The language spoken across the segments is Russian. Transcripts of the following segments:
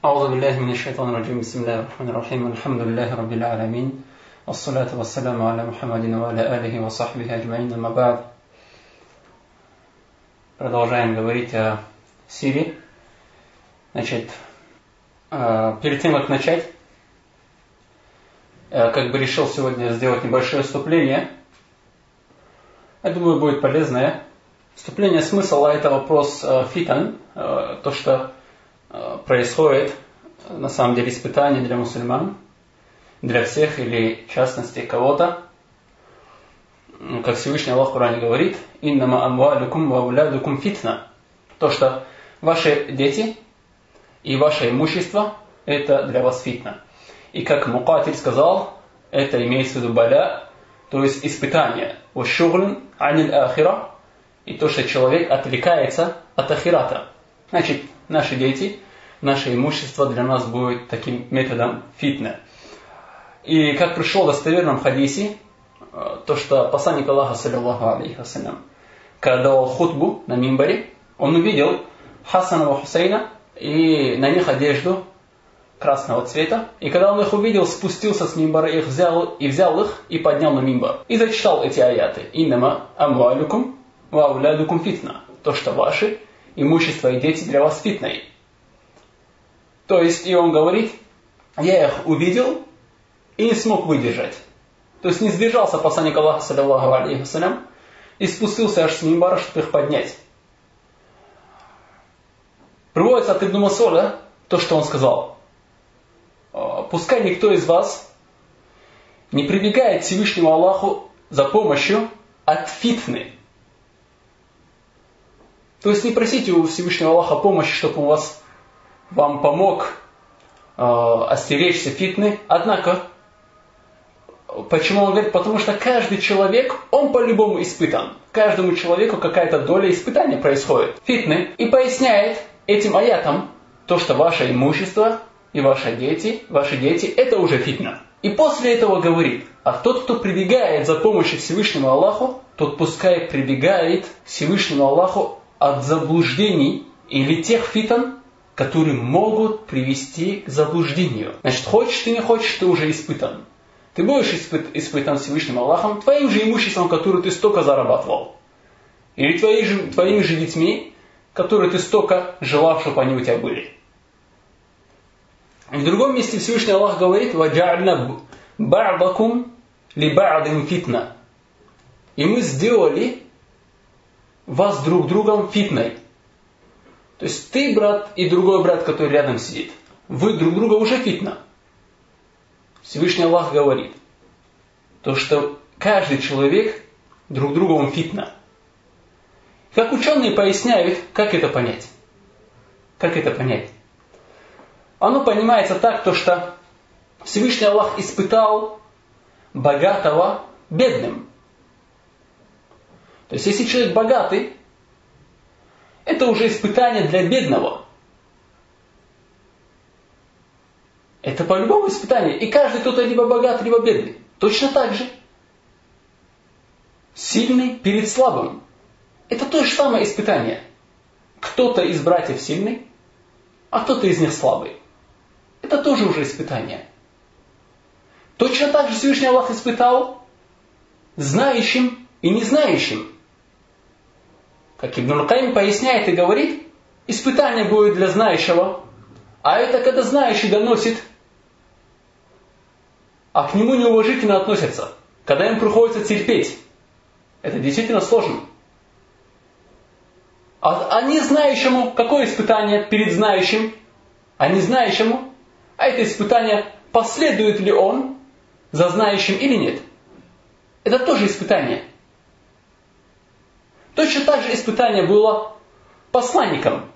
أعوذ بالله من الشيطان الرجيم بسم الله الرحمن الرحيم الحمد لله رب العالمين والصلاة والسلام على محمد وعلى آله وصحبه أجمعين أما بعد. Продолжаем говорить о Сирии. Значит, перед тем, как начать, как бы решил сегодня сделать небольшое вступление. Я думаю, будет полезное вступление. Смысл, это вопрос фитан, то, что происходит, на самом деле, испытание для мусульман, для всех или в частности кого-то. Как Всевышний Аллах в Коране говорит, «Иннама амвалюкум ва аулядукум фитна». То, что ваши дети и ваше имущество – это для вас фитна. И как Мукатиль сказал, это имеется в виду баля, то есть испытание. «Вашшуглн аниль ахира». И то, что человек отвлекается от ахирата. Значит, наши дети, наше имущество для нас будет таким методом фитна. И как пришло в достоверном хадисе, то, что посланник Аллаха, саллиллаху алейхи вассалям, когда давал хутбу на мимбаре, он увидел Хасана и Хусейна и на них одежду красного цвета. И когда он их увидел, спустился с мимбара, взял их и поднял на мимбар. И зачитал эти аяты. «Иннама амвалюкум ва аулядукум фитна». То, что ваши имущество и дети для вас фитной. То есть, и он говорит, я их увидел и не смог выдержать. То есть, не сдержался посланник Аллаха, саллиллаху алейхи вассалям, и спустился аж с мимбара, чтобы их поднять. Приводится от Ибн Мас'уда то, что он сказал. Пускай никто из вас не прибегает к Всевышнему Аллаху за помощью от фитны. То есть не просите у Всевышнего Аллаха помощи, чтобы он вам помог остеречься фитны. Однако, почему он говорит? Потому что каждый человек, он по-любому испытан. Каждому человеку какая-то доля испытания происходит. Фитны. И поясняет этим аятом то, что ваше имущество и ваши дети, это уже фитна. И после этого говорит, а тот, кто прибегает за помощью Всевышнему Аллаху, тот пускай прибегает к Всевышнему Аллаху от заблуждений или тех фитан, которые могут привести к заблуждению. Значит, хочешь ты не хочешь, ты уже испытан. Ты будешь испытан Всевышним Аллахом твоим же имуществом, которое ты столько зарабатывал. Или твоими же детьми, которые ты столько желал, чтобы они у тебя были. В другом месте Всевышний Аллах говорит, «Ваджа'альна ба'дакум ли ба'дин фитна». И мы сделали вас друг другом фитной. То есть ты брат и другой брат, который рядом сидит. Вы друг друга уже фитна. Всевышний Аллах говорит, то что каждый человек друг другу он фитна. Как ученые поясняют, как это понять? Как это понять? Оно понимается так, то что Всевышний Аллах испытал богатого бедным. То есть, если человек богатый, это уже испытание для бедного. Это по-любому испытание. И каждый кто-то либо богат, либо бедный. Точно так же. Сильный перед слабым. Это то же самое испытание. Кто-то из братьев сильный, а кто-то из них слабый. Это тоже уже испытание. Точно так же Всевышний Аллах испытал знающим и незнающим. Как Ибн Аль-Каим поясняет и говорит, испытание будет для знающего, а это когда знающий доносит, а к нему неуважительно относятся, когда им приходится терпеть. Это действительно сложно. А незнающему, какое испытание перед знающим? А незнающему, а это испытание, последует ли он за знающим или нет? Это тоже испытание. Точно так же испытание было посланникам.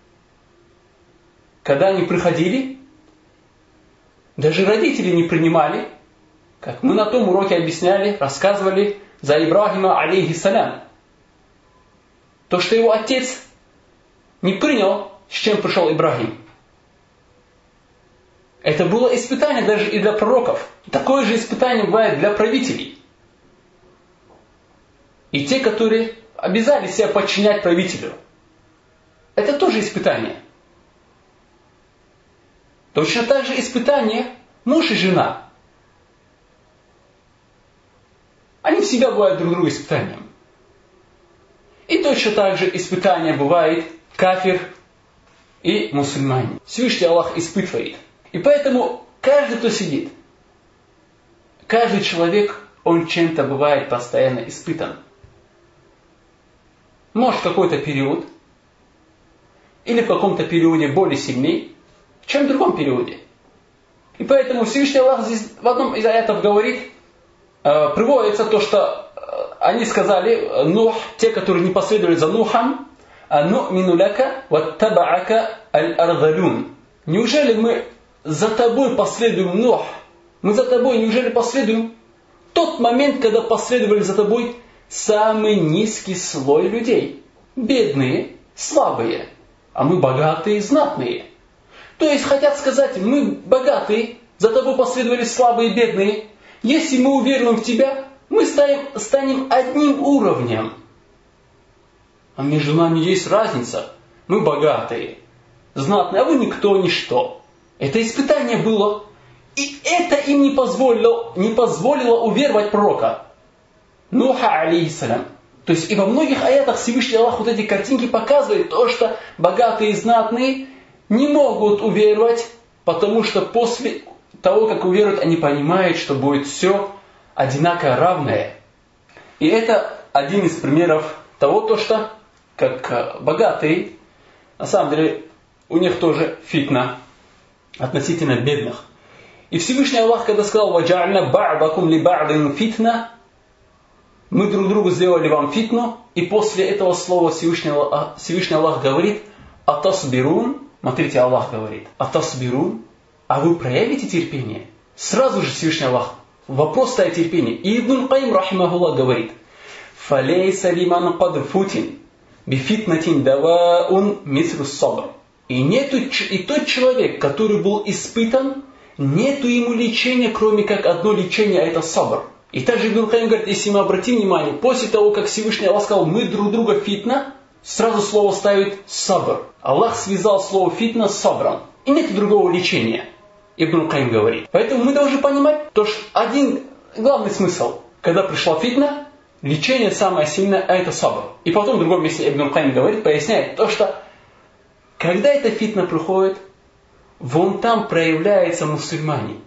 Когда они приходили, даже родители не принимали, как мы на том уроке объясняли, рассказывали за Ибрахима алейхиссалям. То, что его отец не принял, с чем пришел Ибрахим. Это было испытание даже и для пророков. Такое же испытание бывает для правителей. И те, которые обязали себя подчинять правителю. Это тоже испытание. Точно так же испытание муж и жена. Они всегда бывают друг другу испытанием. И точно так же испытание бывает кафир и мусульманин. Всевышний Аллах испытывает. И поэтому каждый, кто сидит, каждый человек, он чем-то бывает постоянно испытан. Может, в какой-то период, или в каком-то периоде более сильный, чем в другом периоде. И поэтому Всевышний Аллах здесь в одном из аятов говорит, приводится то, что они сказали, Нух, те, которые не последовали за Нухом, «Ну'мину ляка ваттабаака аль-ардалюн». Неужели мы за тобой последуем, Нух? Мы за тобой неужели последуем? Тот момент, когда последовали за тобой самый низкий слой людей. Бедные, слабые, а мы богатые, знатные. То есть хотят сказать, мы богатые, за тобой последовали слабые, бедные. Если мы уверуем в тебя, мы станем одним уровнем. А между нами есть разница. Мы богатые, знатные, а вы никто, ничто. Это испытание было. И это им не позволило уверовать пророка. Нуха алейхиссалям. То есть и во многих аятах Всевышний Аллах вот эти картинки показывает то, что богатые и знатные не могут уверовать, потому что после того, как уверуют, они понимают, что будет все одинаково равное. И это один из примеров того, то, что как богатые, на самом деле у них тоже фитна относительно бедных. И Всевышний Аллах, когда сказал «Ваджа'альна ба'дакум ли ба'дин фитна», мы друг другу сделали вам фитну, и после этого слова Всевышний Аллах говорит «Атасбирун», смотрите, Аллах говорит «Атасбирун», а вы проявите терпение? Сразу же Всевышний Аллах вопрос ставит терпение. И Ибн Каим, рахимахуллах, говорит «Фалейса лиман кад футин бифитнатин даваун мислю сабр». И тот человек, который был испытан, нету ему лечения, кроме как одно лечение, а это сабр. И также Ибн Каим говорит, если мы обратим внимание, после того, как Всевышний Аллах сказал, мы друг друга фитна, сразу слово ставит сабр. Аллах связал слово фитна с сабром. И нет другого лечения, Ибн Каим говорит. Поэтому мы должны понимать, то, что один главный смысл, когда пришла фитна, лечение самое сильное, а это сабр. И потом в другом месте Ибн Каим говорит, поясняет, то, что когда эта фитна приходит, вон там проявляется мусульманин.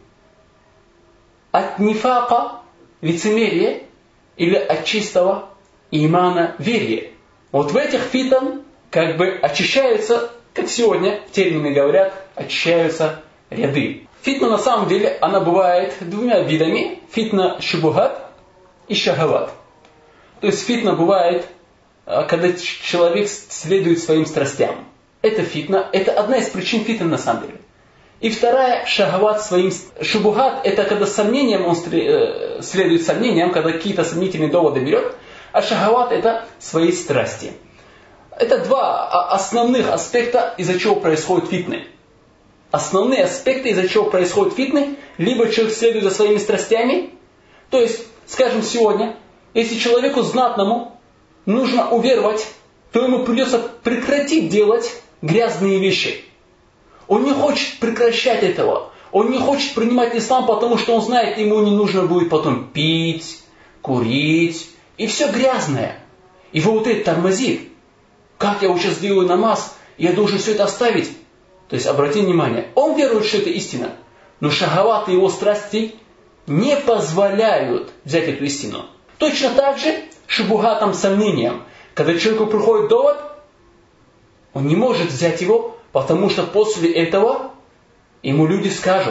От нифака, лицемерия, или от чистого имана, верия. Вот в этих фитн как бы очищаются, как сегодня в термины говорят, очищаются ряды. Фитна на самом деле, она бывает двумя видами. Фитна шубухат и шахават. То есть фитна бывает, когда человек следует своим страстям. Это фитна, это одна из причин фитны на самом деле. И вторая, шахават своим... Шубухат, это когда сомнением он следует сомнениям, когда какие-то сомнительные доводы берет. А шахават, это свои страсти. Это два основных аспекта, из-за чего происходят фитны. Основные аспекты, из-за чего происходят фитны, либо человек следует за своими страстями. То есть, скажем, сегодня, если человеку знатному нужно уверовать, то ему придется прекратить делать грязные вещи. Он не хочет прекращать этого. Он не хочет принимать ислам, потому что он знает, ему не нужно будет потом пить, курить и все грязное. Его вот это тормозит. Как я вот сейчас делаю намаз, я должен все это оставить. То есть, обратите внимание, он верует, что это истина. Но шахават и его страсти не позволяют взять эту истину. Точно так же шубухатом, сомнением. Когда человеку приходит довод, он не может взять его, потому что после этого ему люди скажут.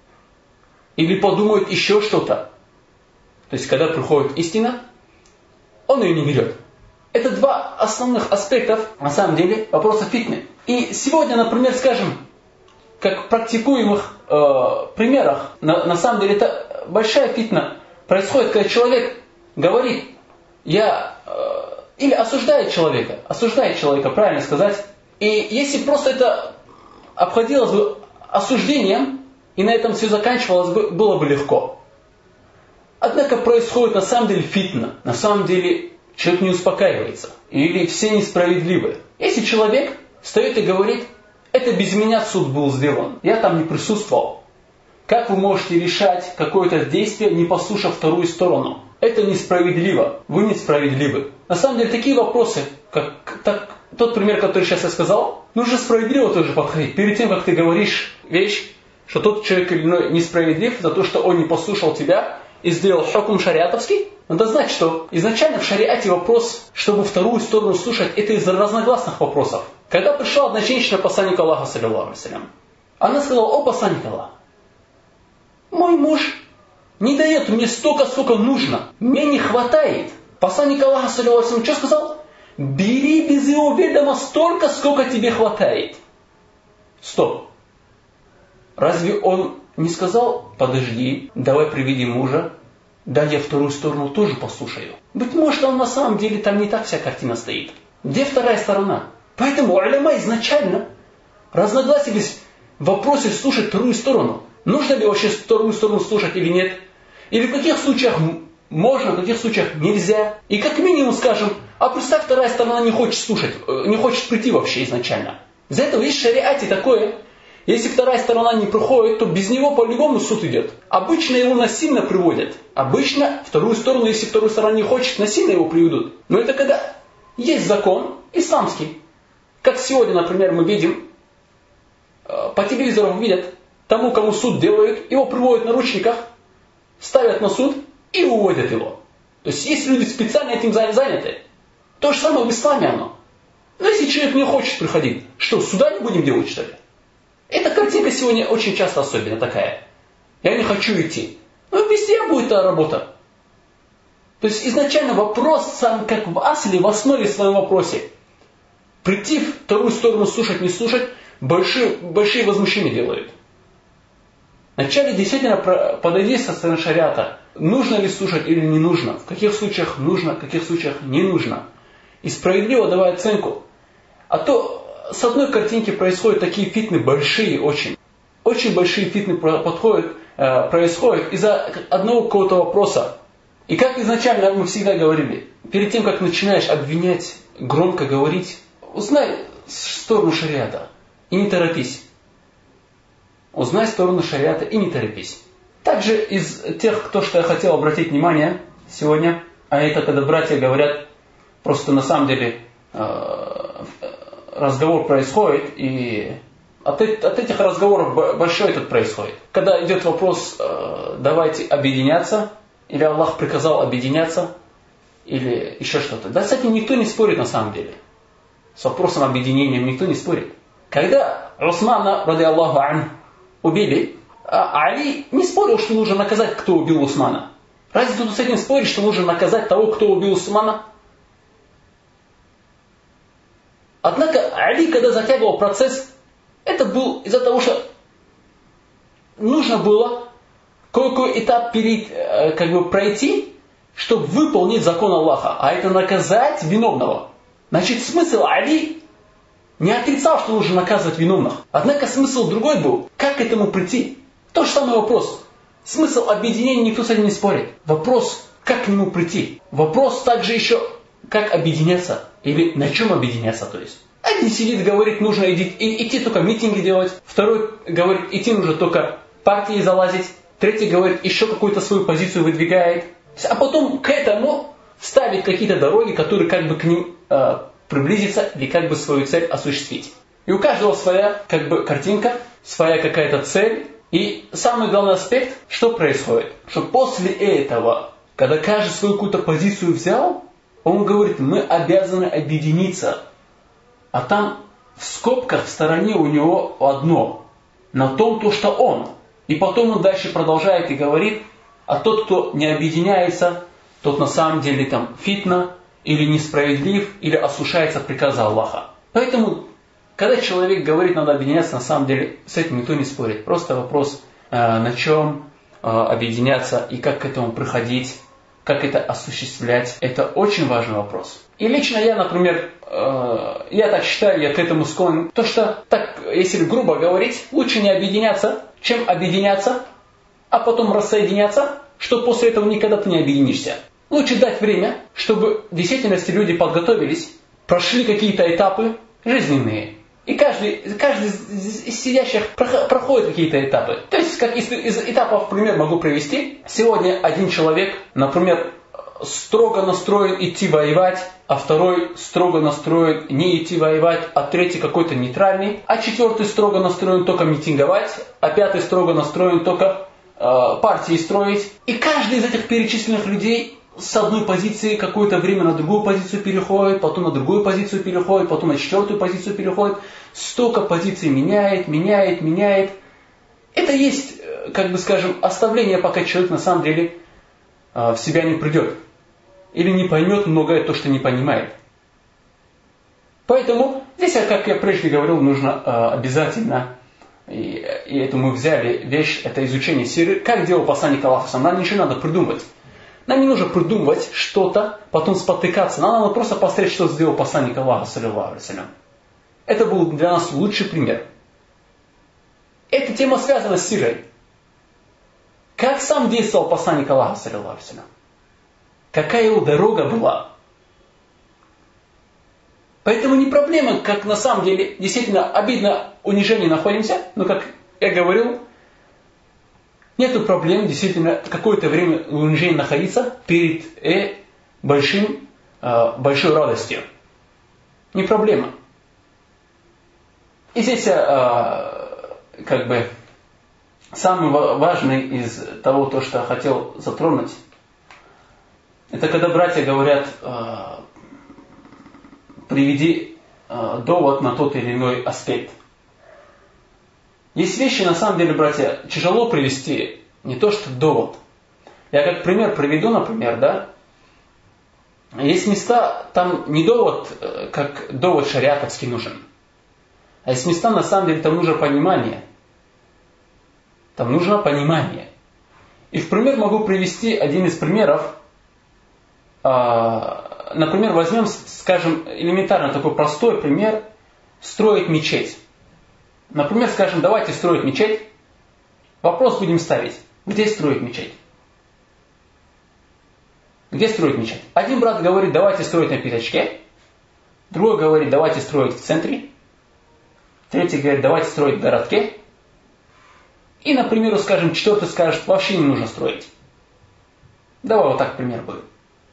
Или подумают еще что-то. То есть, когда приходит истина, он ее не берет. Это два основных аспекта, на самом деле, вопроса фитны. И сегодня, например, скажем, как в практикуемых примерах, на самом деле это большая фитна происходит, когда человек говорит, или осуждает человека, правильно сказать. И если просто это обходилось бы осуждением, и на этом все заканчивалось бы, было бы легко. Однако происходит на самом деле фитна, на самом деле человек не успокаивается, или все несправедливы. Если человек встает и говорит, Это без меня суд был сделан. Я там не присутствовал. Как вы можете решать какое-то действие, не послушав вторую сторону? Это несправедливо. Вы несправедливы. На самом деле, такие вопросы, как тот пример, который сейчас я сказал, нужно справедливо тоже подходить. Перед тем, как ты говоришь вещь, что тот человек или иной несправедлив за то, что он не послушал тебя и сделал хукм шариатовский, надо знать, что изначально в шариате вопрос, чтобы вторую сторону слушать, это из разногласных вопросов. Когда пришла одна женщина, посланник Аллаха, саллиллаху алейхи, она сказала: о посланник Аллаха, мой муж не дает мне столько, сколько нужно, мне не хватает. Посланник Аллаха, саллиллаху алейхи, что сказал? Бери без его ведома столько, сколько тебе хватает. Стоп. Разве он не сказал: подожди, давай приведи мужа, да я вторую сторону тоже послушаю? Быть может, он на самом деле там не так вся картина стоит. Где вторая сторона? Поэтому уляма изначально разногласились в вопросе слушать вторую сторону. Нужно ли вообще вторую сторону слушать или нет? Или в каких случаях можно, в каких случаях нельзя? И как минимум скажем: а представь, вторая сторона не хочет слушать, не хочет прийти вообще изначально. Из-за этого есть в шариате такое: если вторая сторона не приходит, то без него по-любому суд идет. Обычно его насильно приводят. Обычно вторую сторону, если вторую сторону не хочет, насильно его приведут. Но это когда есть закон исламский. Как сегодня, например, мы видим, по телевизору видят, тому, кому суд делают, его приводят на ручниках, ставят на суд и уводят его. То есть есть люди специально этим заняты. То же самое в исламе оно. Но если человек не хочет приходить, что, суда не будем делать, что ли? Эта картинка сегодня очень часто особенно такая. Я не хочу идти. Ну, везде будет та работа. То есть изначально вопрос сам как в асле, в основе своем вопросе. Прийти в вторую сторону, слушать, не слушать, большие возмущения делают. Вначале действительно подойди со стороны шариата. Нужно ли слушать или не нужно? В каких случаях нужно, в каких случаях не нужно? И справедливо давай оценку. А то с одной картинки происходят такие фитны большие очень. Очень большие фитны происходят из-за одного какого-то вопроса. И как изначально мы всегда говорили, перед тем, как начинаешь обвинять, громко говорить, узнай сторону шариата и не торопись. Узнай сторону шариата и не торопись. Также из тех, что я хотел обратить внимание сегодня, а это когда братья говорят, просто на самом деле разговор происходит, и от этих разговоров большой этот происходит. Когда идет вопрос, давайте объединяться, или Аллах приказал объединяться, или еще что-то. Да, с этим никто не спорит на самом деле. С вопросом объединения никто не спорит. Когда Усмана, ради Аллаху ан, убили, Али не спорил, что нужно наказать, кто убил Усмана. Разве тут с этим спорит, что нужно наказать того, кто убил Усмана? Однако Али, когда затягивал процесс, это был из-за того, что нужно было кое-какой этап пройти, чтобы выполнить закон Аллаха, а это наказать виновного. Значит, смысл Али не отрицал, что нужно наказывать виновных. Однако смысл другой был, как к этому прийти. Тот же самый вопрос. Смысл объединения никто с этим не спорит. Вопрос, как к нему прийти. Вопрос также еще, как объединяться. Или на чем объединяться, то есть. Один сидит, говорит, нужно идти только митинги делать. Второй говорит, идти нужно только партии залазить. Третий говорит, еще какую-то свою позицию выдвигает. А потом к этому ставит какие-то дороги, которые как бы к ним приблизиться или как бы свою цель осуществить. И у каждого своя как бы картинка, своя какая-то цель. И самый главный аспект, что происходит? Что после этого, когда каждый свою какую-то позицию взял, он говорит, мы обязаны объединиться. А там в скобках в стороне у него одно. На том то, что он. И потом он дальше продолжает и говорит, а тот, кто не объединяется, тот на самом деле там фитна, или несправедлив, или ослушается приказа Аллаха. Поэтому, когда человек говорит, надо объединяться, на самом деле с этим никто не спорит. Просто вопрос, на чем объединяться и как к этому приходить, как это осуществлять. Это очень важный вопрос. И лично я, например, я так считаю, я к этому склонен. То, что, так, если грубо говорить, лучше не объединяться, чем объединяться, а потом рассоединяться, что после этого никогда ты не объединишься. Лучше дать время, чтобы в действительности люди подготовились, прошли какие-то этапы жизненные. И каждый из сидящих проходит какие-то этапы. То есть, как из этапов пример могу привести. Сегодня один человек, например, строго настроен идти воевать, а второй строго настроен не идти воевать, а третий какой-то нейтральный, а четвертый строго настроен только митинговать, а пятый строго настроен только партии строить. И каждый из этих перечисленных людей с одной позиции какое-то время на другую позицию переходит, потом на другую позицию переходит, потом на четвертую позицию переходит. Столько позиций меняет. Это есть, как бы скажем, оставление, пока человек на самом деле в себя не придет. Или не поймет многое то, что не понимает. Поэтому здесь, как я прежде говорил, нужно обязательно, и это мы взяли вещь, это изучение сиры, как делал посланник Аллаха. Нам ничего не надо придумывать. Нам не нужно придумывать что-то, потом спотыкаться. Нам надо просто посмотреть, что сделал посланник Аллаха, саллиллаху алейхи ва саллям. Это был для нас лучший пример. Эта тема связана с сирой. Как сам действовал посланник Аллаха, саллиллаху алейхи ва саллям? Какая его дорога была? Поэтому не проблема, как на самом деле, действительно обидно унижение находимся, но как я говорил, нету проблем действительно какое-то время в унижении находиться перед большой радостью. Не проблема. И здесь как бы самый важный из того, то, что я хотел затронуть, это когда братья говорят, приведи довод на тот или иной аспект. Есть вещи, на самом деле, братья, тяжело привести, не то что довод. Я как пример приведу, например, да. Есть места, там не довод, как довод шариатовский нужен. А есть места, на самом деле, там нужно понимание. Там нужно понимание. И в пример могу привести один из примеров. Например, возьмем, скажем, элементарно такой простой пример, строить мечеть. Например, скажем, давайте строить мечеть. Вопрос будем ставить. Где строить мечеть? Где строить мечеть? Один брат говорит, давайте строить на пятачке. Другой говорит, давайте строить в центре. Третий говорит, давайте строить в городке. И, например, скажем, четвертый скажет, вообще не нужно строить. Давай вот так пример будет.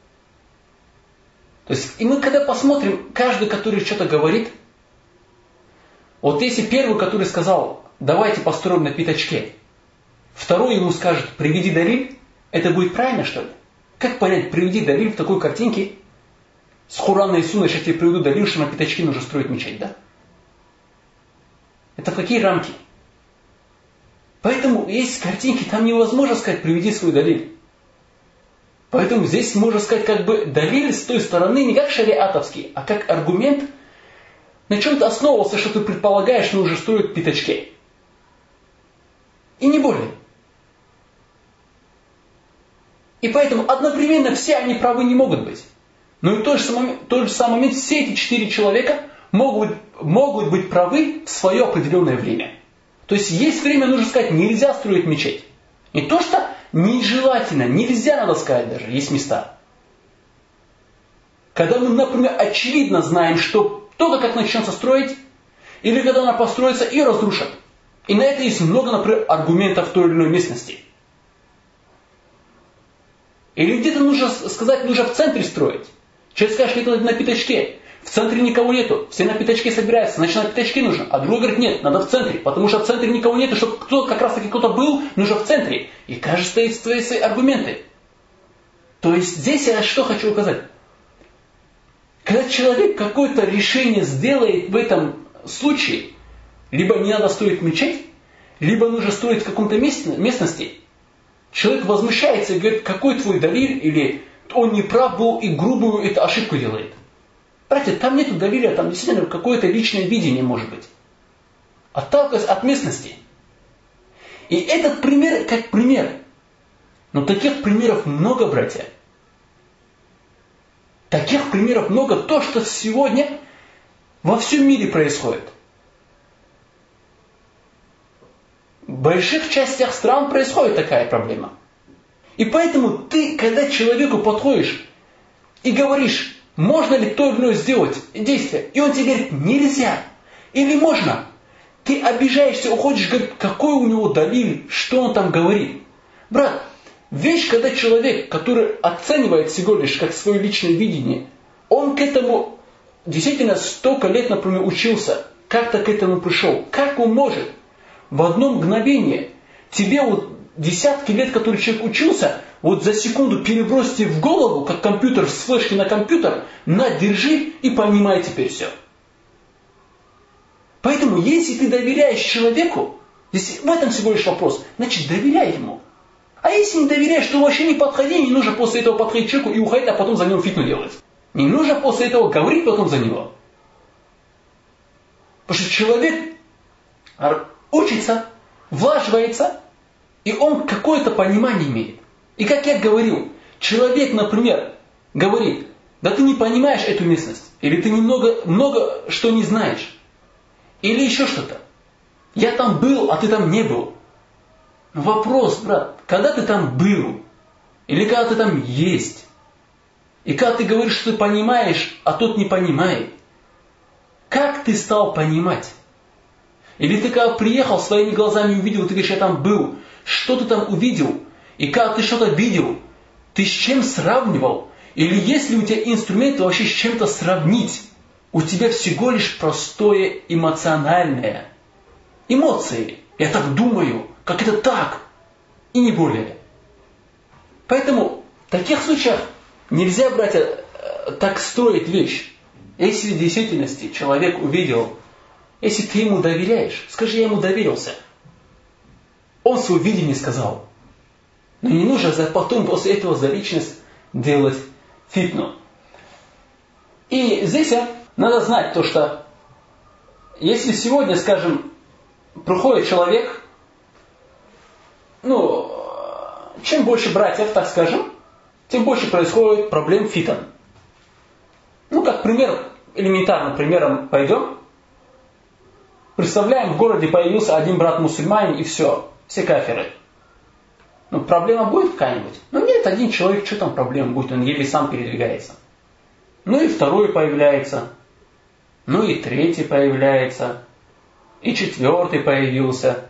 То есть, и мы когда посмотрим, каждый, который что-то говорит, вот если первый, который сказал, давайте построим на пятачке, второй ему скажет, приведи далиль, это будет правильно, что ли? Как понять, приведи далиль в такой картинке, с Курана и Сунной, сейчас я тебе приведу далиль, что на пятачке нужно строить мечеть, да? Это в какие рамки? Поэтому есть картинки, там невозможно сказать, приведи свой далиль. Поэтому здесь можно сказать, как бы далиль с той стороны не как шариатовский, а как аргумент, на чем-то основывался, что ты предполагаешь, что нужно строить пятачки. И не более. И поэтому одновременно все они правы не могут быть. Но и в тот же самый момент все эти 4 человека могут быть правы в свое определенное время. То есть есть время, нужно сказать, нельзя строить мечеть. Не то, что нежелательно, нельзя, надо сказать даже, есть места. Когда мы, например, очевидно знаем, что только как начнется строить, или когда она построится и разрушат. И на это есть много, например, аргументов в той или иной местности. Или где-то нужно сказать, нужно в центре строить. Человек скажет, что это на пятачке. В центре никого нету. Все на пятачке собираются. Значит, на пятачке нужно. А другой говорит, нет, надо в центре. Потому что в центре никого нету. Чтобы как раз таки кто-то был, нужно в центре. И каждый стоит свои аргументы. То есть здесь я что хочу указать. Когда человек какое-то решение сделает в этом случае, либо не надо строить мечеть, либо нужно строить в каком-то местности, человек возмущается и говорит, какой твой далиль, или он не прав был и грубую эту ошибку делает. Братья, там нету доверия, там действительно какое-то личное видение может быть. Отталкиваясь от местности. И этот пример как пример. Но таких примеров много, братья. Таких примеров много. То, что сегодня во всем мире происходит. В больших частях стран происходит такая проблема. И поэтому ты, когда человеку подходишь и говоришь, можно ли то или иное сделать действие, и он тебе говорит, нельзя. Или можно? Ты обижаешься, уходишь, говоришь, какой у него далиль, что он там говорит. Брат, вещь, когда человек, который оценивает всего лишь как свое личное видение, он к этому действительно столько лет, например, учился, как-то к этому пришел. Как он может в одно мгновение тебе вот десятки лет, который человек учился, вот за секунду перебросьте в голову, как компьютер с флешки на компьютер, на, держи и понимай теперь все. Поэтому, если ты доверяешь человеку, здесь в этом всего лишь вопрос, значит доверяй ему. А если не доверяешь, то вообще не подходи, не нужно после этого подходить человеку и уходить, а потом за него фитну делать. Не нужно после этого говорить потом за него. Потому что человек учится, влаживается, и он какое-то понимание имеет. И как я говорил, человек, например, говорит, да ты не понимаешь эту местность, или ты много что не знаешь, или еще что-то. Я там был, а ты там не был. Вопрос, брат, когда ты там был, или когда ты там есть, и когда ты говоришь, что ты понимаешь, а тот не понимает, как ты стал понимать? Или ты когда приехал, своими глазами увидел, ты говоришь, я там был, что ты там увидел? И когда ты что-то видел, ты с чем сравнивал? Или есть ли у тебя инструмент вообще с чем-то сравнить? У тебя всего лишь простое эмоциональное. Эмоции. Я так думаю, как это так. И не более. Поэтому в таких случаях нельзя, братья, так строить вещь. Если в действительности человек увидел, если ты ему доверяешь, скажи, я ему доверился. Он свое видение сказал. Но не нужно потом после этого за личность делать фитну. И здесь надо знать то, что если сегодня, скажем, приходит человек, чем больше братьев, так скажем, тем больше происходит проблем фитн. Как пример, элементарным примером пойдем. Представляем, в городе появился один брат мусульманин и все кафиры. Проблема будет какая-нибудь? Нет, один человек, что там проблема будет, он еле сам передвигается. И второй появляется, и третий появляется, и четвертый появился.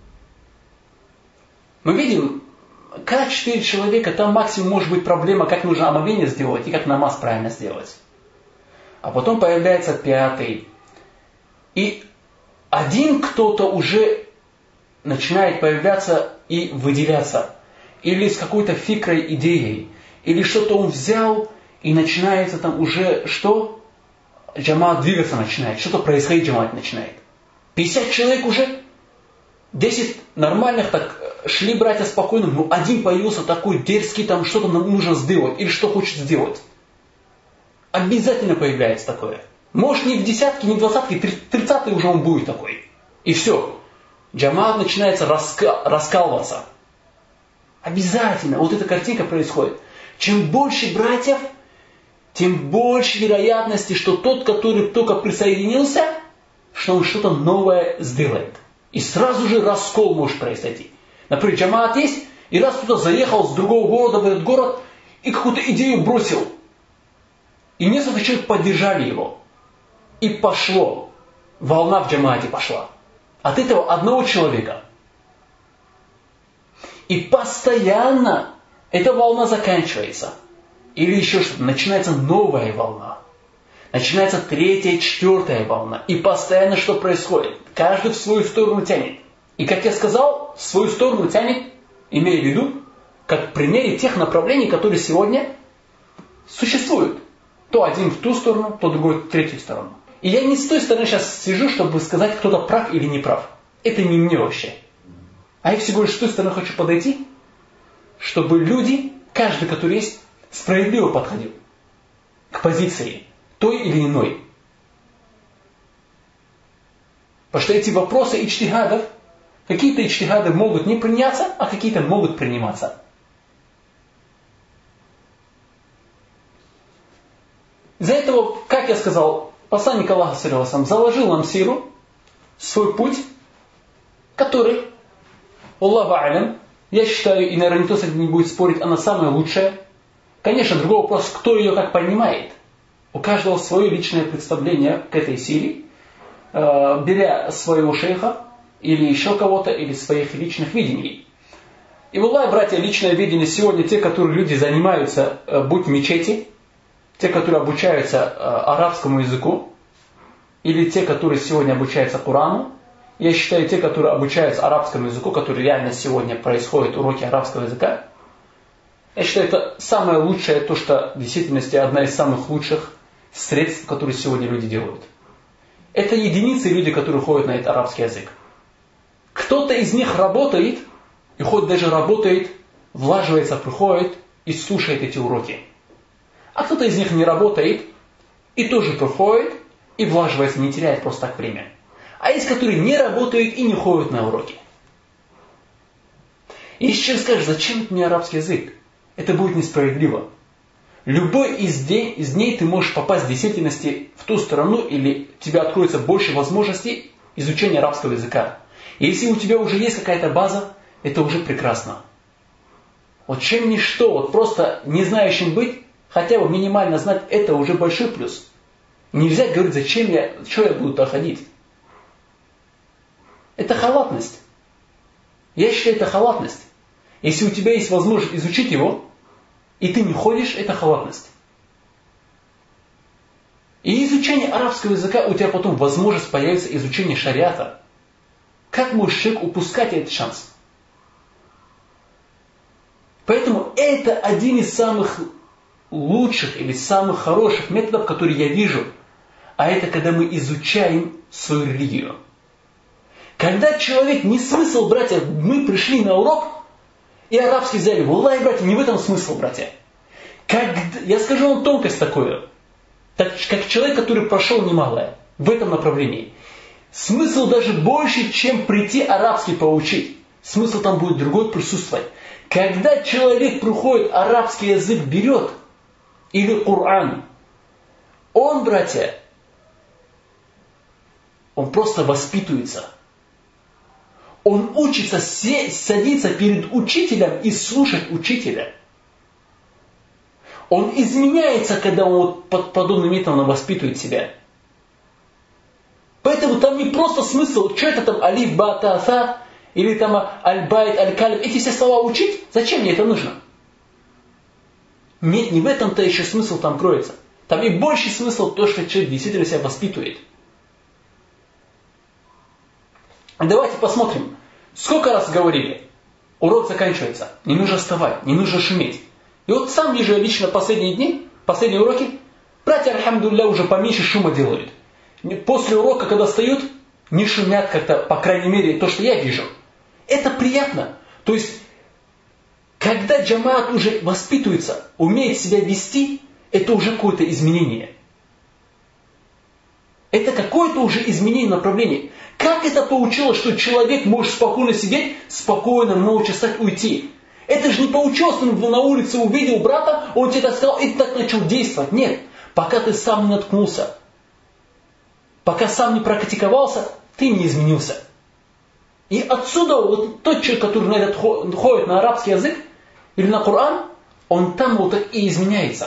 Мы видим, когда 4 человека, там максимум может быть проблема, как нужно омовение сделать и как намаз правильно сделать. А потом появляется 5-й. И один кто-то уже начинает появляться и выделяться. Или с какой-то фикрой, идеей. Или что-то он взял, и начинается там уже что? Джамаат двигаться начинает. Что-то происходить джамаат начинает. 50 человек уже, 10 нормальных так шли братья спокойно, но один появился такой дерзкий, там что-то нам нужно сделать, или что хочет сделать. Обязательно появляется такое. Может не в десятке, не в 20-ке, 30-й уже он будет такой. И все. Джамаат начинается раскалываться. Обязательно. Вот эта картинка происходит. Чем больше братьев, тем больше вероятности, что тот, который только присоединился, что он что-то новое сделает. И сразу же раскол может произойти. Например, джамаат есть, и раз кто-то заехал с другого города в этот город, и какую-то идею бросил. И несколько человек поддержали его. И пошло. Волна в джамаате пошла. От этого одного человека. И постоянно эта волна заканчивается. Или еще что-то. Начинается новая волна. Начинается 3-я, 4-я волна. И постоянно что происходит? Каждый в свою сторону тянет. И как я сказал, в свою сторону тянет, имея в виду, как в примере тех направлений, которые сегодня существуют. То один в ту сторону, то другой в третью сторону. И я не с той стороны сейчас сижу, чтобы сказать, кто-то прав или не прав. Это не мне вообще. А я всего лишь с той стороны хочу подойти, чтобы люди, каждый, который есть, справедливо подходил к позиции той или иной. Потому что эти вопросы иджтихадов, какие-то иджтихады могут не приняться, а какие-то могут приниматься. Из-за этого, как я сказал, посланник Аллаха заложил нам сиру, свой путь, который, Аллаху а'лям, я считаю, и, наверное, никто с этим не будет спорить, она самая лучшая. Конечно, другой вопрос, кто ее как понимает. У каждого свое личное представление к этой сире. беря своего шейха, или еще кого-то, или своих личных видений. И валлахи, братья, личное видение сегодня, те, которые люди занимаются, будь в мечети, те, которые обучаются арабскому языку, или те, которые сегодня обучаются Корану, я считаю, те, которые обучаются арабскому языку, которые реально сегодня происходят уроки арабского языка, я считаю, это самое лучшее, то, что в действительности одна из самых лучших средств, которые сегодня люди делают. Это единицы люди, которые ходят на этот арабский язык. Кто-то из них работает, и хоть даже работает, влаживается, приходит и слушает эти уроки. А кто-то из них не работает, и тоже приходит, и влаживается, не теряет просто так время. А есть, которые не работают и не ходят на уроки. И если человек скажет, зачем мне арабский язык? Это будет несправедливо. Любой из дней ты можешь попасть в действительности в ту сторону, или у тебя откроется больше возможностей изучения арабского языка. И если у тебя уже есть какая-то база, это уже прекрасно. Вот чем ничто, вот просто не знающим быть, хотя бы минимально знать, это уже большой плюс. Нельзя говорить, что я буду туда ходить. Это халатность. Я считаю, это халатность. Если у тебя есть возможность изучить его, и ты не ходишь, это халатность. И изучение арабского языка, у тебя потом возможность появится изучение шариата. Как может человек упускать этот шанс? Поэтому это один из самых лучших или самых хороших методов, которые я вижу. А это когда мы изучаем свою религию. Когда человек, не смысл, братья, мы пришли на урок, и арабский взяли. Валлахи, братья, не в этом смысл, братья. Я скажу вам тонкость такую. Как человек, который прошел немалое в этом направлении. Смысл даже больше, чем прийти арабский поучить. Смысл там будет другой присутствовать. Когда человек приходит, арабский язык берет, или Коран, он, братья, он просто воспитывается. Он учится садиться перед учителем и слушать учителя. Он изменяется, когда он под подобным методом воспитывает себя. Поэтому там не просто смысл, что это там алиф, ба, та, са, или там аль-байт, аль-калиб, эти все слова учить, зачем мне это нужно? Нет, не в этом-то еще смысл там кроется. Там и больше смысл то, что человек действительно себя воспитывает. Давайте посмотрим. Сколько раз говорили, урок заканчивается, не нужно вставать, не нужно шуметь. И вот сам вижу лично последние дни, последние уроки, братья, альхамдулилля, уже поменьше шума делают. После урока, когда встают, не шумят как-то, по крайней мере, то, что я вижу. Это приятно. То есть, когда джамаат уже воспитывается, умеет себя вести, это уже какое-то изменение. Это какое-то уже изменение направления. Как это получилось, что человек может спокойно сидеть, спокойно, молча стать, уйти? Это же не получилось, он на улице увидел брата, он тебе так сказал, и ты так начал действовать. Нет, пока ты сам не наткнулся, пока сам не практиковался, ты не изменился. И отсюда вот тот человек, который ходит на арабский язык или на Коран, он там вот так и изменяется.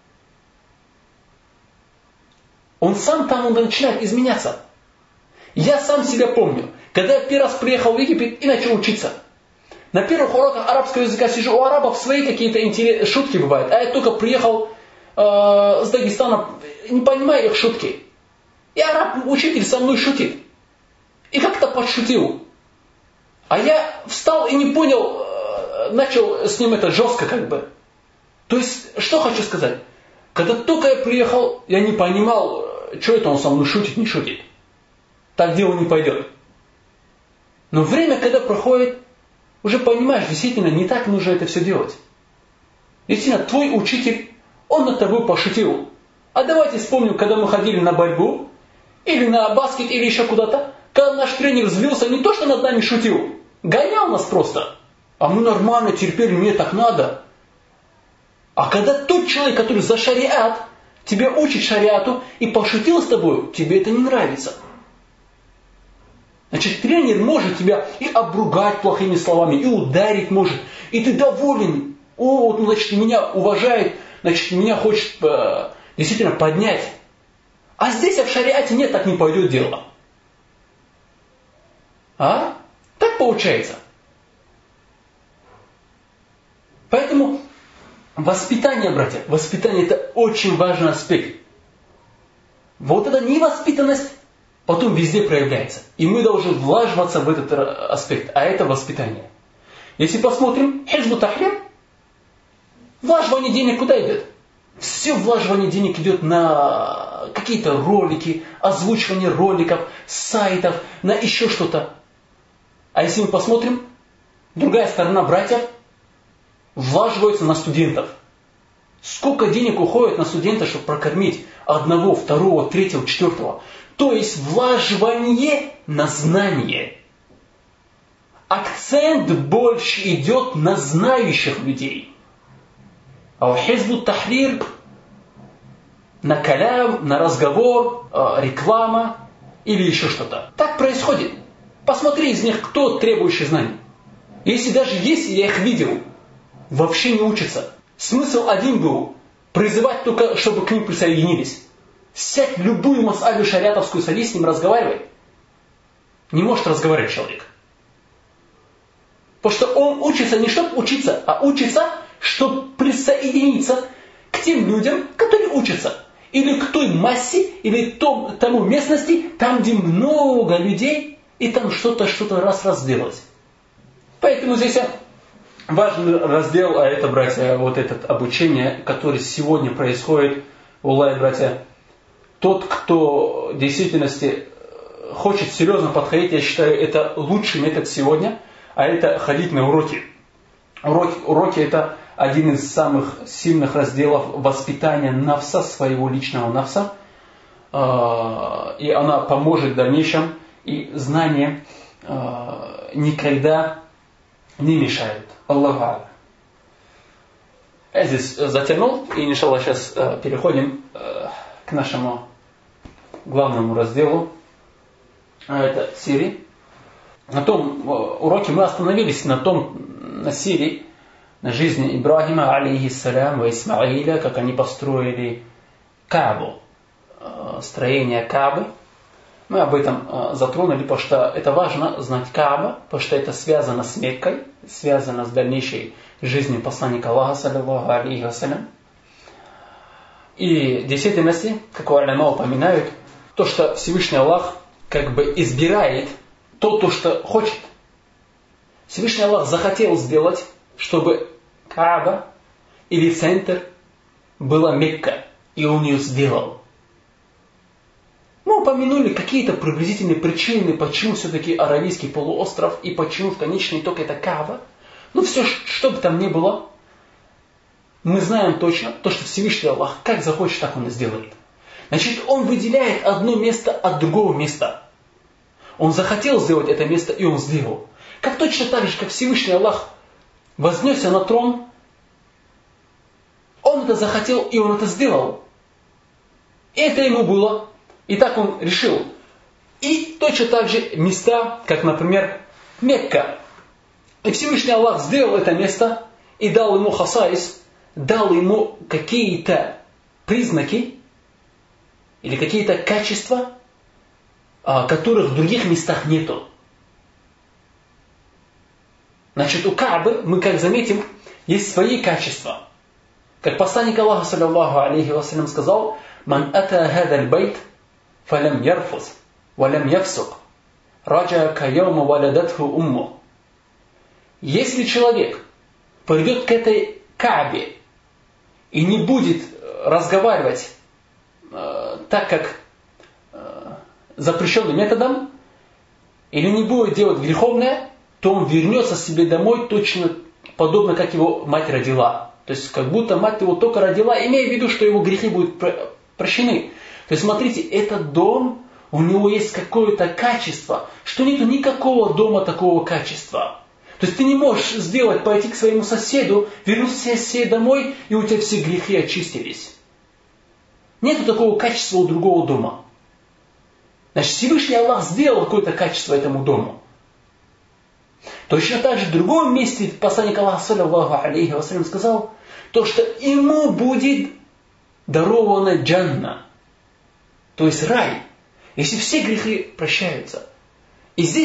Он сам там он начинает изменяться. Я сам себя помню, когда я первый раз приехал в Египет и начал учиться. На первых уроках арабского языка сижу, у арабов свои какие-то шутки бывают. А я только приехал с Дагестана, не понимаю их шутки. И араб-учитель со мной шутит. И как-то подшутил. А я встал и не понял, начал с ним это жестко как бы. То есть, что хочу сказать. Когда только я приехал, я не понимал, что это он со мной шутит, не шутит. Так дело не пойдет. Но время, когда проходит, уже понимаешь, действительно, не так нужно это все делать. Действительно, твой учитель, он над тобой пошутил. А давайте вспомним, когда мы ходили на борьбу, или на баскет, или еще куда-то, когда наш тренер злился, не то, что над нами шутил, гонял нас просто. А мы нормально терпели, мне так надо. А когда тот человек, который за шариат, тебя учит шариату и пошутил с тобой, тебе это не нравится. Значит, тренер может тебя и обругать плохими словами, и ударить может, и ты доволен. О, вот, значит, меня уважает, значит, меня хочет действительно поднять. А здесь, в шариате нет, так не пойдет дело. А? Так получается. Поэтому воспитание, братья, воспитание это очень важный аспект. Вот эта невоспитанность потом везде проявляется. И мы должны влаживаться в этот аспект, а это воспитание. Если посмотрим, Хизбут Тахрир, влаживание денег куда идет? Все влаживание денег идет на какие-то ролики, озвучивание роликов, сайтов, на еще что-то. А если мы посмотрим, другая сторона братьев влаживается на студентов. Сколько денег уходит на студента, чтобы прокормить одного, второго, третьего, четвертого. То есть влаживание на знание. Акцент больше идет на знающих людей. А у Хизбут Тахрир на калям, на разговор, реклама или еще что-то. Так происходит. Посмотри из них, кто требующий знаний. Если даже есть, я их видел, вообще не учатся. Смысл один был, призывать только, чтобы к ним присоединились. Сядь любую мас'алю шариатовскую, садись с ним, разговаривай. Не может разговаривать человек. Потому что он учится не чтобы учиться, а учится, чтобы присоединиться к тем людям, которые учатся. Или к той массе, или тому местности, там, где много людей, и там что-то раз сделалось. Поэтому здесь важный раздел, а это, братья, вот это обучение, которое сегодня происходит, улай, братья, тот, кто в действительности хочет серьезно подходить, я считаю, это лучший метод сегодня, а это ходить на уроки. Уроки это один из самых сильных разделов воспитания навса, своего личного навса. И она поможет в дальнейшем, и знания никогда не мешают. Аллаху. Я здесь затянул, и иншаллах сейчас переходим к нашему главному разделу. Это Сирии. На том уроке мы остановились на Сирии, на жизни Ибрахима, алейхиссалям, и Исмаиля, как они построили Каабу, строение Каабы. Мы об этом затронули, потому что это важно знать Кааба, потому что это связано с Меккой, связано с дальнейшей жизнью посланника Аллаха, саллаллаху алейхи вассалям. И в действительности, как уляма упоминают, то, что Всевышний Аллах как бы избирает то, что хочет. Всевышний Аллах захотел сделать, чтобы Кааба или центр была Мекка, и он ее сделал. Мы упомянули какие-то приблизительные причины, почему все-таки Аравийский полуостров и почему в конечный итог это Кааба. Но все, что бы там ни было, мы знаем точно, то, что Всевышний Аллах как захочет, так Он и сделает. Значит, Он выделяет одно место от другого места. Он захотел сделать это место, и Он сделал. Как точно так же, как Всевышний Аллах вознесся на трон, Он это захотел, и Он это сделал. И это Ему было. И так Он решил. И точно так же места, как, например, Мекка. И Всевышний Аллах сделал это место и дал ему хасаис, дал ему какие-то признаки или какие-то качества, которых в других местах нету. Значит, у Каабы, мы как заметим, есть свои качества. Как посланник Аллаха, саллаллаху алейхи вассалям, сказал: «Ман ата хадаль байт, фалям ярфус, валям яфсук, раджа каяума валядатху умму». Если человек придет к этой Каабе и не будет разговаривать так, как запрещенным методом, или не будет делать греховное, то он вернется себе домой точно подобно, как его мать родила. То есть, как будто мать его только родила, имея в виду, что его грехи будут прощены. То есть, смотрите, этот дом, у него есть какое-то качество, что нет никакого дома такого качества. То есть, ты не можешь сделать, пойти к своему соседу, вернуться себе домой, и у тебя все грехи очистились. Нет такого качества у другого дома. Значит, Всевышний Аллах сделал какое-то качество этому дому. Точно так же в другом месте посланник Аллаха, саллаллаху алейхи вассалям, сказал, то, что ему будет дарована джанна, то есть рай, если все грехи прощаются. И здесь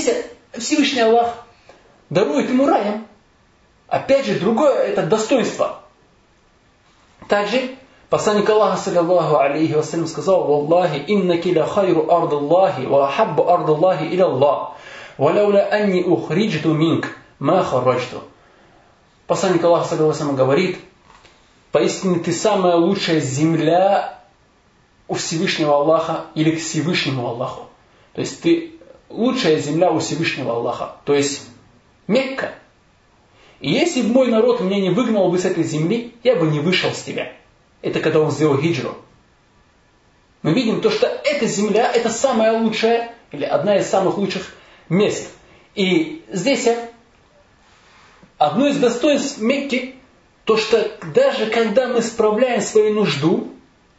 Всевышний Аллах дарует ему раем. Опять же, другое это достоинство. Также посланник Аллаха, саллаллаху алейхи вассалям, сказал: «Валлахи, иннаки ля хайру ардаллахи, ва ахаббу ардаллахи иля Аллах, ва лауля анни ухриджту минк, ма харраджту». Посланник Аллаха, саллаллаху алейхи вассалям, говорит: «Поистине ты самая лучшая земля у Всевышнего Аллаха или к Всевышнему Аллаху». То есть ты лучшая земля у Всевышнего Аллаха, то есть Мекка. И если бы мой народ меня не выгнал бы с этой земли, я бы не вышел с тебя. Это когда он сделал хиджру. Мы видим то, что эта земля, это самая лучшая, или одна из самых лучших мест. И здесь одно из достоинств Мекки, то, что даже когда мы справляем свою нужду,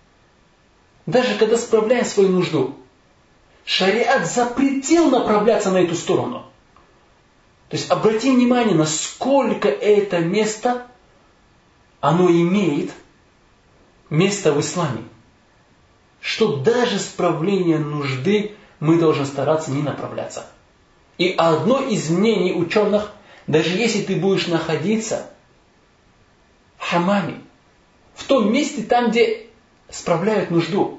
шариат запретил направляться на эту сторону. То есть обратим внимание, насколько это место, оно имеет место в исламе. Что даже справление нужды мы должны стараться не направляться. И одно из мнений ученых, даже если ты будешь находиться в хамаме, в том месте, там, где справляют нужду,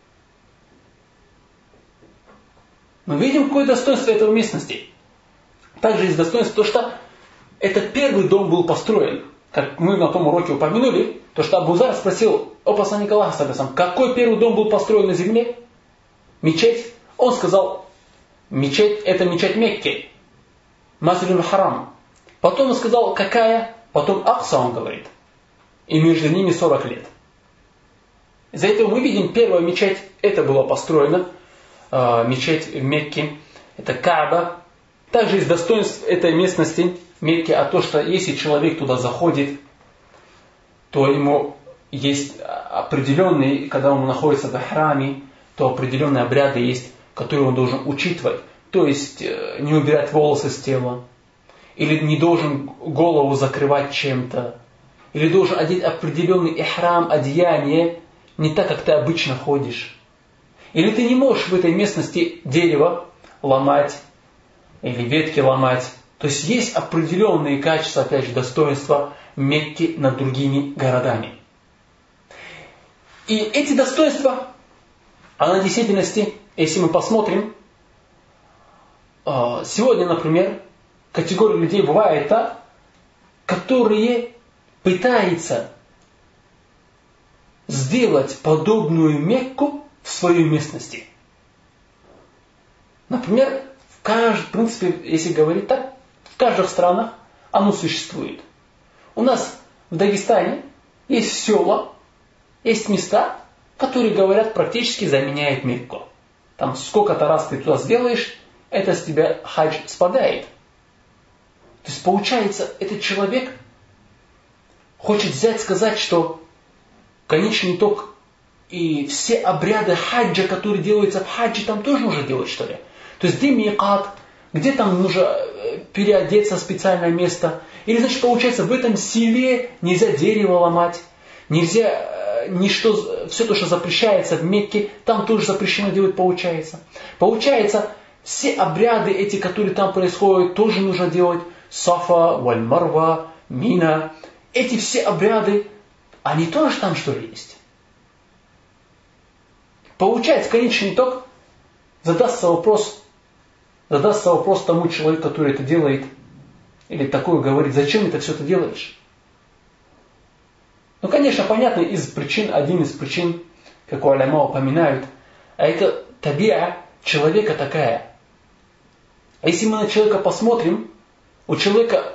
мы видим, какое достоинство этого местности. Также есть достоинство то, что этот первый дом был построен. Как мы на том уроке упомянули, то, что Абу Зар спросил о посланнике Аллаха, какой первый дом был построен на земле? Мечеть. Он сказал: мечеть, это мечеть Мекки. Масджидуль Харам. Потом он сказал: какая? Потом Акса, он говорит. И между ними 40 лет. Из-за этого мы видим, первая мечеть, это была построена. Мечеть в Мекке. Это Кааба. Также из достоинств этой местности Мекки, а то, что если человек туда заходит, то ему есть определенные, когда он находится в храме, то определенные обряды есть, которые он должен учитывать. То есть не убирать волосы с тела, или не должен голову закрывать чем-то, или должен одеть определенный ихрам, одеяние, не так, как ты обычно ходишь. Или ты не можешь в этой местности дерево ломать, или ветки ломать. То есть есть определенные качества, опять же, достоинства Мекки над другими городами. И эти достоинства, а на действительности, если мы посмотрим, сегодня, например, категория людей бывает та, которые пытаются сделать подобную Мекку в своей местности. Например, в принципе, если говорить так, в каждых странах оно существует. У нас в Дагестане есть села, есть места, которые, говорят, практически заменяют Мекку. Там сколько-то раз ты туда сделаешь, это с тебя хадж спадает. То есть получается, этот человек хочет сказать, что конечный итог и все обряды хаджа, которые делаются в хаджи, там тоже нужно делать, что ли? То есть где микат, где там нужно переодеться в специальное место. Или, значит, получается, в этом селе нельзя дерево ломать, нельзя все то, что запрещается в Мекке, там тоже запрещено делать, получается. Получается, все обряды эти, которые там происходят, тоже нужно делать. Сафа, Валь-Марва, Мина. Эти все обряды, они тоже там, что ли, есть? Получается, конечный итог, задастся вопрос тому человеку, который это делает, или такое говорит: зачем это все ты делаешь? Ну, конечно, понятно, один из причин, как у уляма упоминают, а это табиа человека такая. А если мы на человека посмотрим, у человека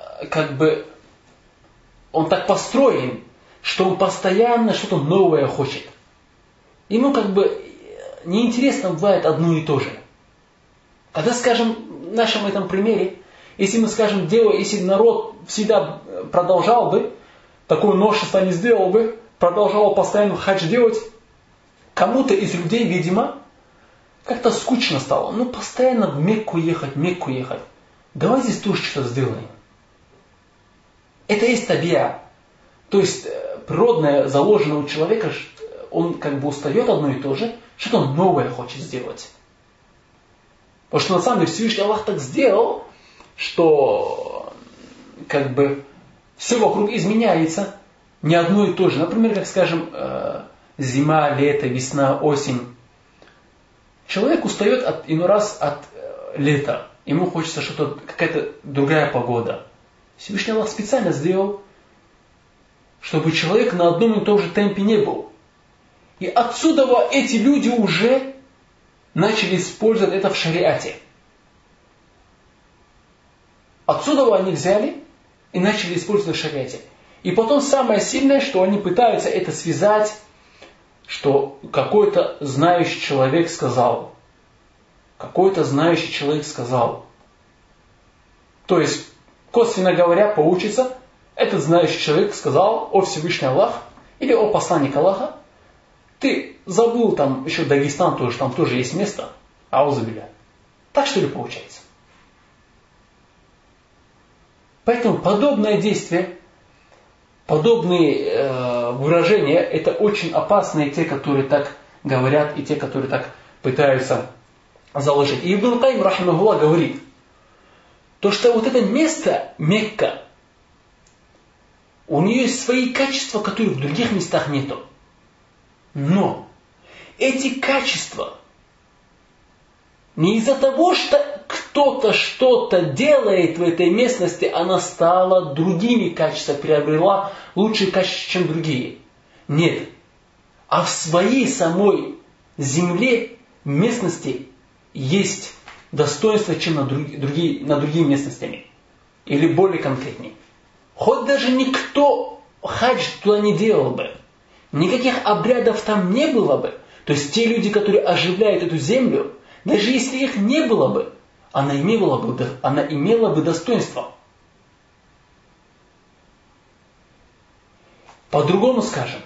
он так построен, что он постоянно что-то новое хочет. Ему неинтересно бывает одно и то же. Когда, скажем, в нашем этом примере, если мы скажем, если народ всегда продолжал бы, такое новшество не сделал бы, продолжал постоянно хадж делать, кому-то из людей, видимо, как-то скучно стало. Постоянно в Мекку ехать. Давай здесь тоже что-то сделаем. Это есть табиа. То есть природное, заложенное у человека, он устает одно и то же, что-то новое хочет сделать. Потому что на самом деле Всевышний Аллах так сделал, что как бы все вокруг изменяется, не одно и то же. Например, как скажем, зима, лето, весна, осень. Человек устает иной раз от лета. Ему хочется что-то, какая-то другая погода. Всевышний Аллах специально сделал, чтобы человек на одном и том же темпе не был. И отсюда эти люди уже начали использовать это в шариате. Отсюда они взяли и начали использовать в шариате. И потом самое сильное, что они пытаются это связать, что какой-то знающий человек сказал. Какой-то знающий человек сказал. То есть, косвенно говоря, получится, этот знающий человек сказал о Всевышний Аллах или о посланнике Аллаха. Ты забыл, там еще Дагестан тоже, там тоже есть место. Аузубилля. Так что ли получается? Поэтому подобное действие, подобные выражения, это очень опасные те, которые так говорят, и те, которые так пытаются заложить. И Ибн Кайм, рахимахуллах, говорит, то, что вот это место, Мекка, у нее есть свои качества, которых в других местах нету. Но эти качества не из-за того, что кто-то что-то делает в этой местности, она стала другими качествами, приобрела лучшие качества, чем другие. Нет. А в своей самой земле, местности, есть достоинство, чем над другими местностями. Или более конкретнее. Хоть даже никто хадж туда не делал бы. Никаких обрядов там не было бы. То есть те люди, которые оживляют эту землю, даже если их не было бы, она имела бы достоинство. По-другому скажем.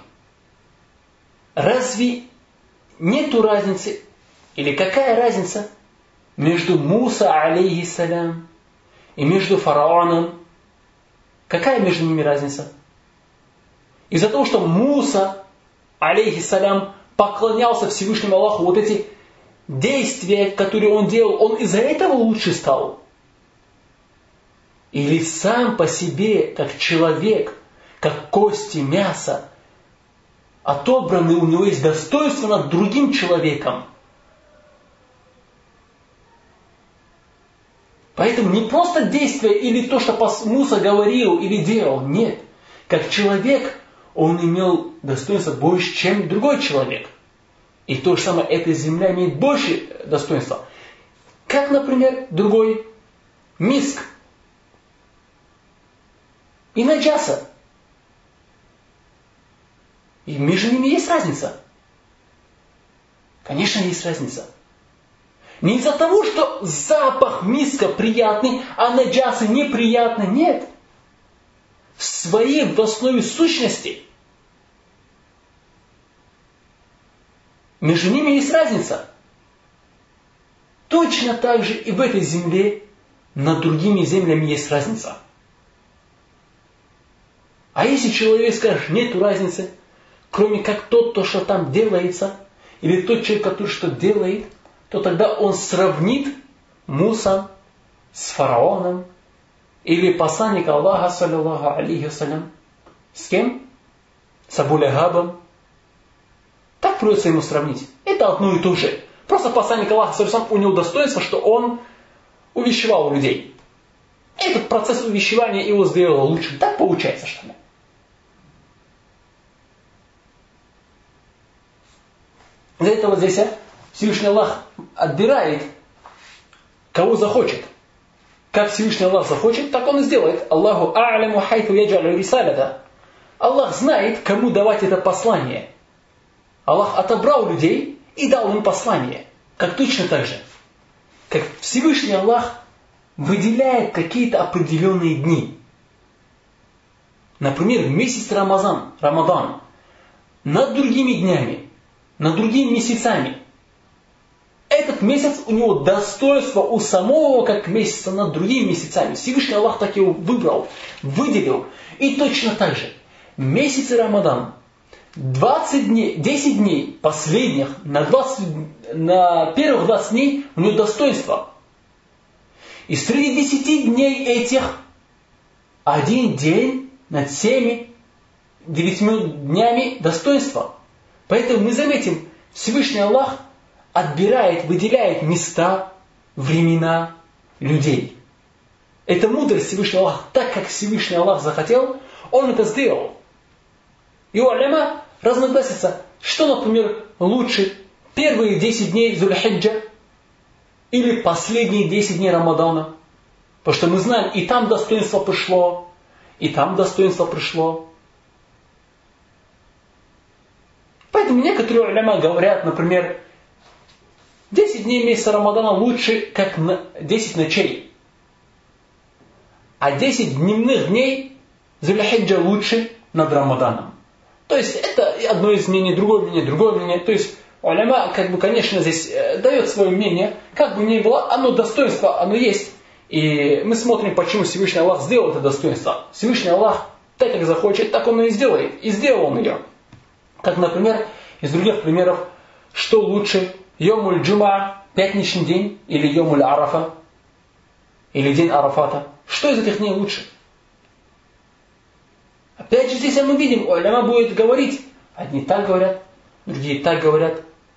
Разве нету разницы, или какая разница между Муса, алейхиссалям, и между фараоном? Какая между ними разница? Из-за того, что Муса, алейхиссалям, поклонялся Всевышнему Аллаху, вот эти действия, которые он делал, он из-за этого лучше стал? Или сам по себе, как человек, как кости, мясо, отобранный, у него есть достоинство над другим человеком? Поэтому не просто действие или то, что Муса говорил или делал. Нет. Как человек, он имел достоинство больше, чем другой человек. И то же самое, эта земля имеет больше достоинства. Как, например, другой миск и наджаса. И между ними есть разница. Конечно, есть разница. Не из-за того, что запах миска приятный, а наджасы неприятный. Нет. В основе сущности. Между ними есть разница. Точно так же и в этой земле над другими землями есть разница. А если человек скажет, нет разницы, кроме как то, что там делается, или тот человек, который что делает, то тогда он сравнит Муса с фараоном или посланника Аллаха, саллиллаху алейхи вассалям, с кем? С Абу Лахабом. Так придется ему сравнить. Это одно и то же. Просто посланник Аллаха, саллиллаху алейхи вассалям, у него достоинство, что он увещевал людей. Этот процесс увещевания его сделал лучше. Так получается, что ли? Для этого здесь Всевышний Аллах отбирает, кого захочет. Как Всевышний Аллах захочет, так он и сделает. Аллаху а'ляму хайфу яджалю рисалята. Аллах знает, кому давать это послание. Аллах отобрал людей и дал им послание. Как точно так же. Как Всевышний Аллах выделяет какие-то определенные дни. Например, месяц Рамадан над другими днями, над другими месяцами. Этот месяц у него достоинство у самого, как месяца над другими месяцами. Всевышний Аллах так его выбрал, выделил. И точно так же, месяц Рамадан, 20 дней, 10 дней последних, на первых 20 дней у него достоинство. И среди 10 дней этих один день над всеми 9 днями достоинства. Поэтому мы заметим, Всевышний Аллах отбирает, выделяет места, времена людей. Это мудрость Всевышнего Аллаха. Так как Всевышний Аллах захотел, Он это сделал. И у уляма разносятся, что, например, лучше, первые 10 дней Зуль-Хиджа или последние 10 дней Рамадана. Потому что мы знаем, и там достоинство пришло, и там достоинство пришло. Поэтому некоторые уляма говорят, например, 10 дней месяца Рамадана лучше, как 10 ночей. А 10 дневных дней Зуль-Хиджа лучше над Рамаданом. То есть это одно из мнений, другое мнение. То есть уляма, конечно, здесь дает свое мнение. Как бы ни было, оно достоинство, оно есть. И мы смотрим, почему Всевышний Аллах сделал это достоинство. Всевышний Аллах, так как захочет, так Он и сделает. И сделал Он ее. Как, например, из других примеров, что лучше, Йомуль Джума, пятничный день, или Йомуль Арафа, или день Арафата. Что из этих дней лучше? Опять же, здесь мы видим, уляма будет говорить. Одни так говорят, другие так говорят.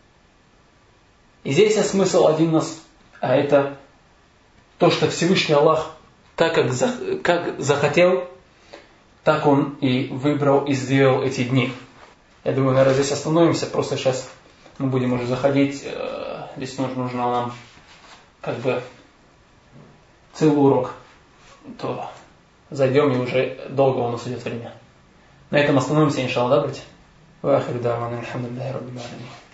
И здесь смысл один у нас, а это то, что Всевышний Аллах, так как захотел, так Он и выбрал и сделал эти дни. Я думаю, наверное, здесь остановимся. Просто сейчас мы будем уже заходить. Здесь нужно нам целый урок. То зайдем и уже долго у нас идет время. На этом остановимся, иншаллах, да, братья? Ва ахиру да'вана алхамдулиллахи раббил аламин.